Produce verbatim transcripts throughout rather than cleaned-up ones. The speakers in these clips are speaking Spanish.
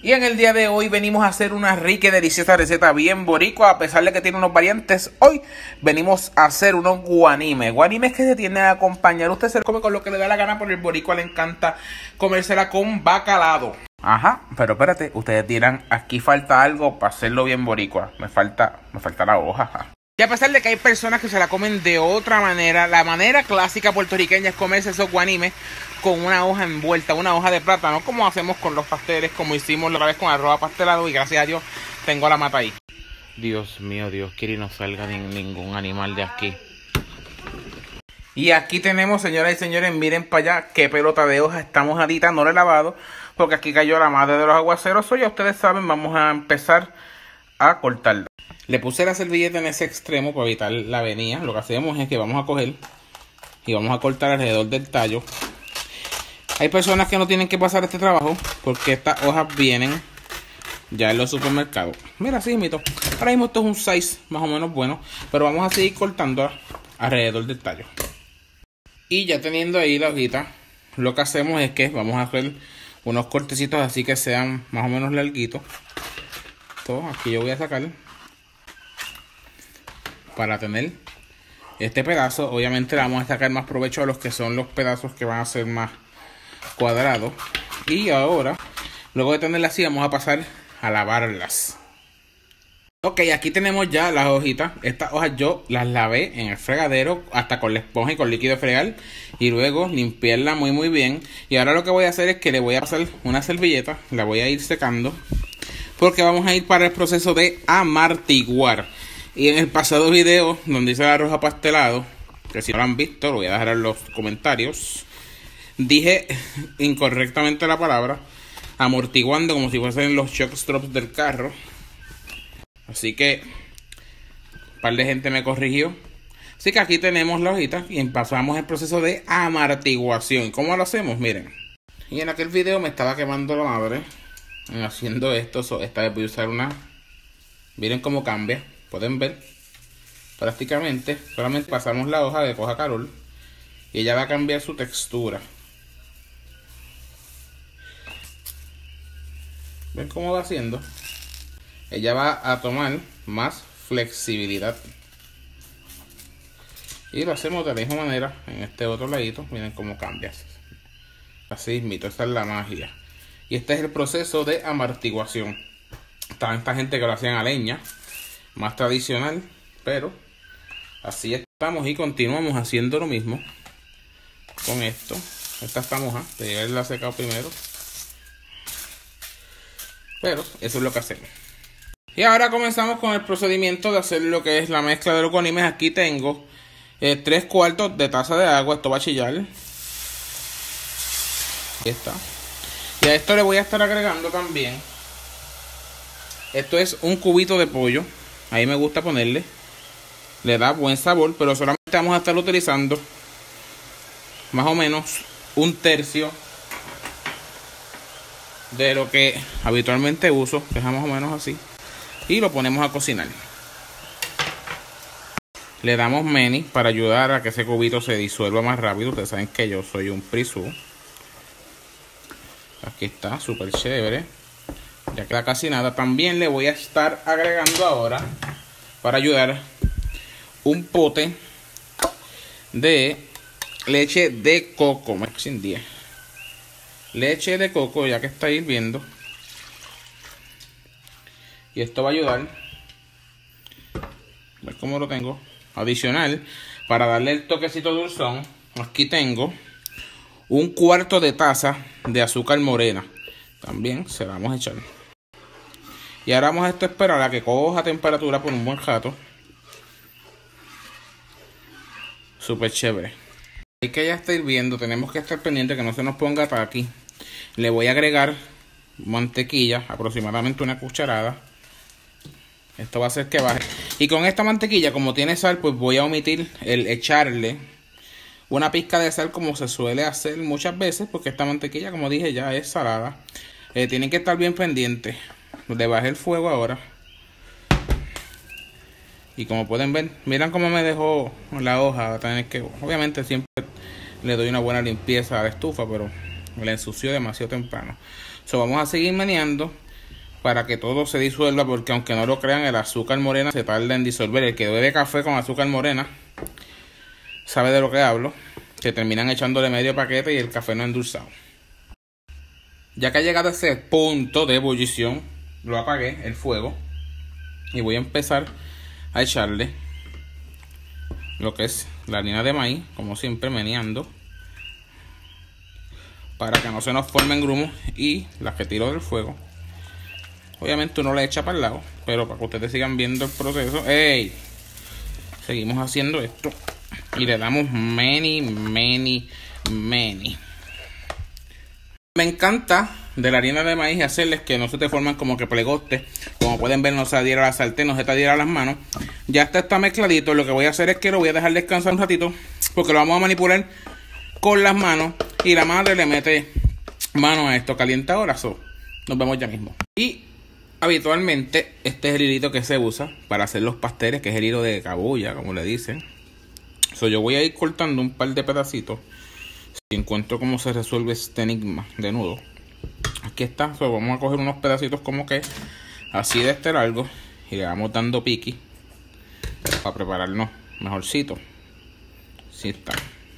Y en el día de hoy venimos a hacer una rica y deliciosa receta bien boricua. A pesar de que tiene unos variantes, hoy venimos a hacer unos guanimes. Guanimes que se tienden a acompañar. Usted se come con lo que le da la gana, pero el boricua le encanta comérsela con bacalao. Ajá, pero espérate, ustedes dirán, aquí falta algo para hacerlo bien boricua. Me falta, me falta la hoja. Y a pesar de que hay personas que se la comen de otra manera, la manera clásica puertorriqueña es comerse esos guanimes con una hoja envuelta, una hoja de plátano, como hacemos con los pasteles, como hicimos la otra vez con arroz apastelado, y gracias a Dios tengo la mata ahí. Dios mío, Dios quiere y no salga ni ningún animal de aquí. Y aquí tenemos, señoras y señores, miren para allá qué pelota de hoja está mojadita, no la he lavado, porque aquí cayó la madre de los aguaceros. Hoy ya ustedes saben, vamos a empezar a cortarla. Le puse la servilleta en ese extremo para evitar la avenida. Lo que hacemos es que vamos a coger y vamos a cortar alrededor del tallo. Hay personas que no tienen que pasar este trabajo porque estas hojas vienen ya en los supermercados. Mira, así mito. Ahora mismo esto es un size más o menos bueno, pero vamos a seguir cortando alrededor del tallo. Y ya teniendo ahí la hojita, lo que hacemos es que vamos a hacer unos cortecitos así que sean más o menos larguitos. Todo aquí yo voy a sacar para tener este pedazo. Obviamente le vamos a sacar más provecho a los que son los pedazos que van a ser más cuadrados. Y ahora, luego de tenerlas así, vamos a pasar a lavarlas. Ok, aquí tenemos ya las hojitas. Estas hojas yo las lavé en el fregadero hasta con la esponja y con líquido de fregar, y luego limpiarla muy muy bien. Y ahora lo que voy a hacer es que le voy a pasar una servilleta, la voy a ir secando, porque vamos a ir para el proceso de amartiguar. Y en el pasado video donde hice el arroz apastelado, que si no lo han visto, lo voy a dejar en los comentarios, dije incorrectamente la palabra amortiguando, como si fuesen los shock straps del carro. Así que un par de gente me corrigió. Así que aquí tenemos la hojita y pasamos el proceso de amartiguación. ¿Cómo lo hacemos? Miren. Y en aquel video me estaba quemando la madre en haciendo esto. So, esta vez voy a usar una. Miren cómo cambia. Pueden ver, prácticamente solamente pasamos la hoja de Coja Carol y ella va a cambiar su textura. ¿Ven cómo va haciendo? Ella va a tomar más flexibilidad. Y lo hacemos de la misma manera en este otro ladito. Miren cómo cambia. Así mismo, esta es la magia. Y este es el proceso de amartiguación. Está esta gente que lo hacían a leña, más tradicional, pero así estamos y continuamos haciendo lo mismo con esto. Esta está moja, de haberla secado primero, pero eso es lo que hacemos. Y ahora comenzamos con el procedimiento de hacer lo que es la mezcla de los guanimes. Aquí tengo eh, tres cuartos de taza de agua. Esto va a chillar. Ahí está. Y a esto le voy a estar agregando también, esto es un cubito de pollo. Ahí me gusta ponerle, le da buen sabor, pero solamente vamos a estar utilizando más o menos un tercio de lo que habitualmente uso, que es más o menos así, y lo ponemos a cocinar. Le damos meni para ayudar a que ese cubito se disuelva más rápido. Ustedes saben que yo soy un prisú. Aquí está, súper chévere. Ya queda casi nada. También le voy a estar agregando ahora, para ayudar, un pote de leche de coco. Sin diez. Leche de coco, ya que está hirviendo. Y esto va a ayudar. ¿Ves cómo lo tengo? Adicional, para darle el toquecito dulzón, aquí tengo un cuarto de taza de azúcar morena. También se la vamos a echar. Y ahora vamos a esto esperar a que coja temperatura por un buen rato. Súper chévere. Y que ya está hirviendo, tenemos que estar pendiente que no se nos ponga para aquí. Le voy a agregar mantequilla, aproximadamente una cucharada. Esto va a hacer que baje. Y con esta mantequilla, como tiene sal, pues voy a omitir el echarle una pizca de sal, como se suele hacer muchas veces, porque esta mantequilla, como dije, ya es salada. Eh, tienen que estar bien pendientes. Le bajé el fuego ahora. Y como pueden ver, miren cómo me dejó la hoja. Va a tener que, obviamente siempre le doy una buena limpieza a la estufa, pero la ensució demasiado temprano. So, vamos a seguir meneando para que todo se disuelva, porque aunque no lo crean, el azúcar morena se tarda en disolver. El que bebe café con azúcar morena sabe de lo que hablo, que terminan echándole medio paquete y el café no endulzado. Ya que ha llegado a ese punto de ebullición, lo apagué el fuego y voy a empezar a echarle lo que es la harina de maíz, como siempre meneando para que no se nos formen grumos, y las que tiro del fuego. Obviamente uno la echa para el lado, pero para que ustedes sigan viendo el proceso. ¡Ey! Seguimos haciendo esto y le damos many, many, many. Me encanta de la harina de maíz hacerles que no se te forman como que plegostes. Como pueden ver, no se adhiera a la sartén, no se te adhiera a las manos. Ya está, está mezcladito. Lo que voy a hacer es que lo voy a dejar descansar un ratito, porque lo vamos a manipular con las manos. Y la madre le mete mano a esto. Calienta ahora. So, nos vemos ya mismo. Y habitualmente este es el hilito que se usa para hacer los pasteles, que es el hilo de cabuya, como le dicen. So, yo voy a ir cortando un par de pedacitos si encuentro cómo se resuelve este enigma de nudo. Aquí está. So, vamos a coger unos pedacitos como que así de este largo y le vamos dando piqui para prepararnos mejorcito. Así está.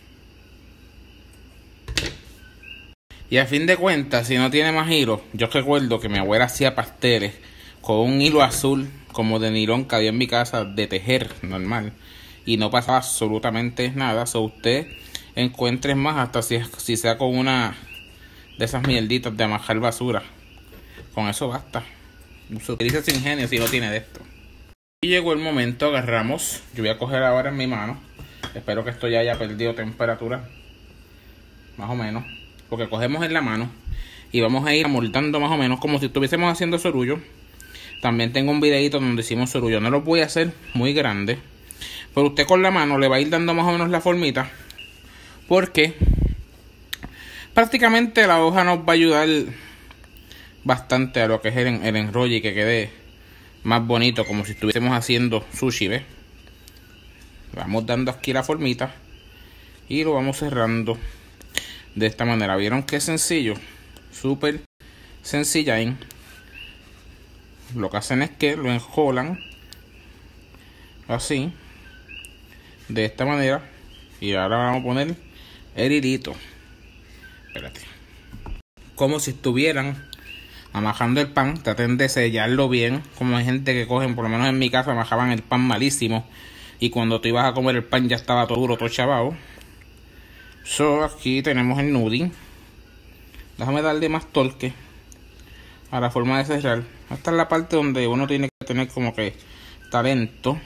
Y a fin de cuentas, si no tiene más hilo, yo recuerdo que mi abuela hacía pasteles con un hilo azul como de nilón que había en mi casa de tejer normal, y no pasaba absolutamente nada. So, usted encuentre más, hasta si, si sea con una de esas mierditas de amajar basura, con eso basta. Se utiliza sin ingenio si no tiene de esto. Y llegó el momento, agarramos. Yo voy a coger ahora en mi mano. Espero que esto ya haya perdido temperatura, más o menos, porque cogemos en la mano y vamos a ir amoldando más o menos como si estuviésemos haciendo sorullo. También tengo un videito donde hicimos sorullo. No lo voy a hacer muy grande, pero usted con la mano le va a ir dando más o menos la formita, porque prácticamente la hoja nos va a ayudar bastante a lo que es el, el enrolle, y que quede más bonito, como si estuviésemos haciendo sushi, ¿ves? Vamos dando aquí la formita y lo vamos cerrando de esta manera. ¿Vieron qué sencillo? Súper sencilla, ¿eh? Lo que hacen es que lo enjolan así, de esta manera, y ahora vamos a poner el hilito. Espérate. Como si estuvieran amajando el pan. Traten de sellarlo bien, como hay gente que cogen, por lo menos en mi casa, amajaban el pan malísimo, y cuando tú ibas a comer el pan ya estaba todo duro, todo chavado. So, aquí tenemos el nudie. Déjame darle más torque a la forma de cerrar. Esta es la parte donde uno tiene que tener como que talento.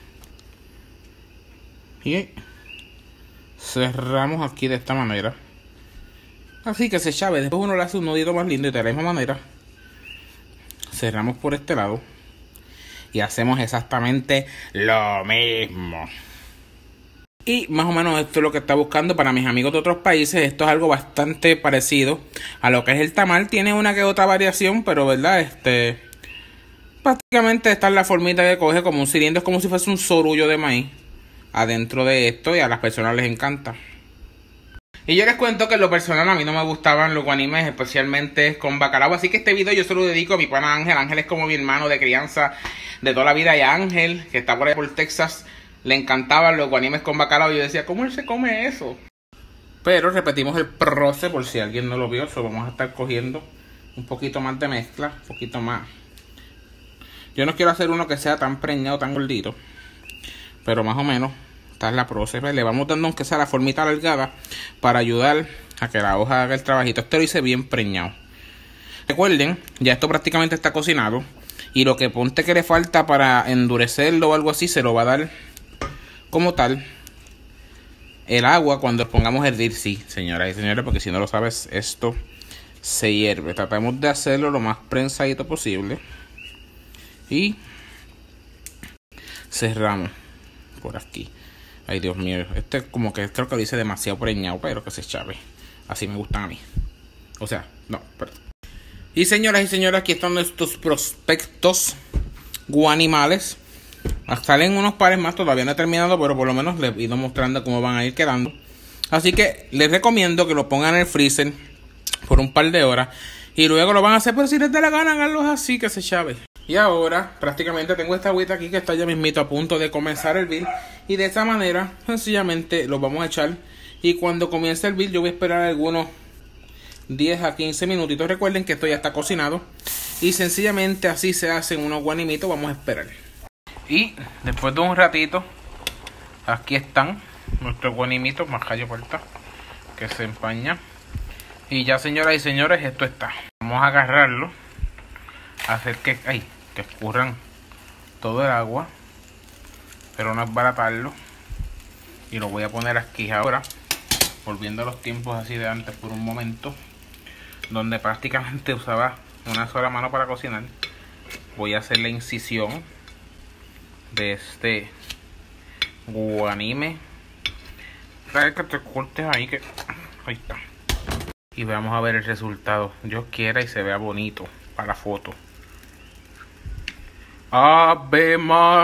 Y cerramos aquí de esta manera, así que se chave. Después uno le hace un nudito más lindo, y de la misma manera cerramos por este lado y hacemos exactamente lo mismo. Y más o menos esto es lo que está buscando para mis amigos de otros países. Esto es algo bastante parecido a lo que es el tamal. Tiene una que otra variación, pero verdad, este prácticamente esta es la formita que coge como un cilindro. Es como si fuese un sorullo de maíz adentro de esto, y a las personas les encanta. Y yo les cuento que en lo personal a mí no me gustaban los guanimes, especialmente con bacalao. Así que este video yo se lo dedico a mi pana Ángel. Ángel es como mi hermano de crianza de toda la vida. Y a Ángel, que está por ahí por Texas, le encantaban los guanimes con bacalao. Y yo decía, ¿cómo él se come eso? Pero repetimos el proceso por si alguien no lo vio. So, vamos a estar cogiendo un poquito más de mezcla, un poquito más. Yo no quiero hacer uno que sea tan preñado, tan gordito, pero más o menos esta es la proceso. Le vamos dando aunque sea la formita alargada para ayudar a que la hoja haga el trabajito. Este lo hice bien preñado. Recuerden, ya esto prácticamente está cocinado, y lo que ponte que le falta para endurecerlo o algo así, se lo va a dar como tal el agua cuando pongamos a hervir. Sí, señoras y señores, porque si no lo sabes, esto se hierve. Tratamos de hacerlo lo más prensadito posible y cerramos por aquí. Ay, Dios mío, este como que creo que lo hice demasiado preñado, pero que se chave. Así me gustan a mí. O sea, no, perdón. Y señoras y señores, aquí están nuestros prospectos guanimales. Salen unos pares más, todavía no he terminado, pero por lo menos les he ido mostrando cómo van a ir quedando. Así que les recomiendo que lo pongan en el freezer por un par de horas Y luego lo van a hacer, pero si les da la gana, háganlos así, que se chave. Y ahora, prácticamente tengo esta agüita aquí que está ya mismito a punto de comenzar a hervir. Y de esta manera, sencillamente, lo vamos a echar. Y cuando comience a hervir, yo voy a esperar algunos diez a quince minutitos. Recuerden que esto ya está cocinado. Y sencillamente así se hacen unos guanimitos. Vamos a esperar. Y después de un ratito, aquí están nuestros guanimitos, más callo puerta, que se empaña. Y ya, señoras y señores, esto está. Vamos a agarrarlo, hacer que, ay, que escurran todo el agua, pero no esbaratarlo. Y lo voy a poner aquí ahora, volviendo a los tiempos así de antes por un momento, donde prácticamente usaba una sola mano para cocinar. Voy a hacer la incisión de este guanime. Trae que te cortes ahí, que ahí está. Y vamos a ver el resultado. Dios quiera y se vea bonito para la foto. ¡Ave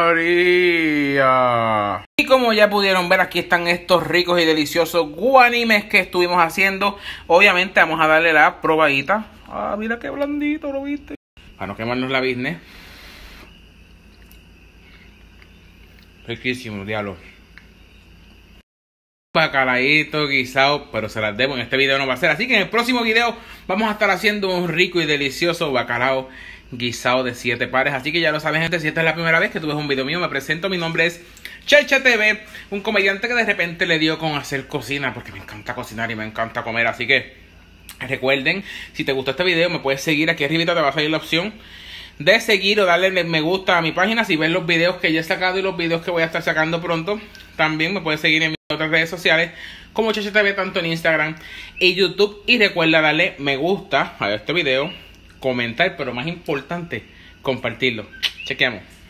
María! Y como ya pudieron ver, aquí están estos ricos y deliciosos guanimes que estuvimos haciendo. Obviamente vamos a darle la probadita. Ah, mira qué blandito, ¿lo viste? Para no quemarnos la business. Riquísimo, diablo. Bacalaíto, guisado, pero se las debo, en este video no va a ser. Así que en el próximo video vamos a estar haciendo un rico y delicioso bacalao guisado de siete pares. Así que ya lo saben, gente, si esta es la primera vez que tú ves un video mío, me presento, mi nombre es Cheche T V, un comediante que de repente le dio con hacer cocina, porque me encanta cocinar y me encanta comer. Así que recuerden, si te gustó este video, me puedes seguir, aquí arribita te va a salir la opción de seguir o darle me gusta a mi página. Si ves los videos que ya he sacado y los videos que voy a estar sacando pronto, también me puedes seguir en mis otras redes sociales como Cheche T V, tanto en Instagram y YouTube. Y recuerda darle me gusta a este video, comentar, pero más importante, compartirlo. Chequeamos.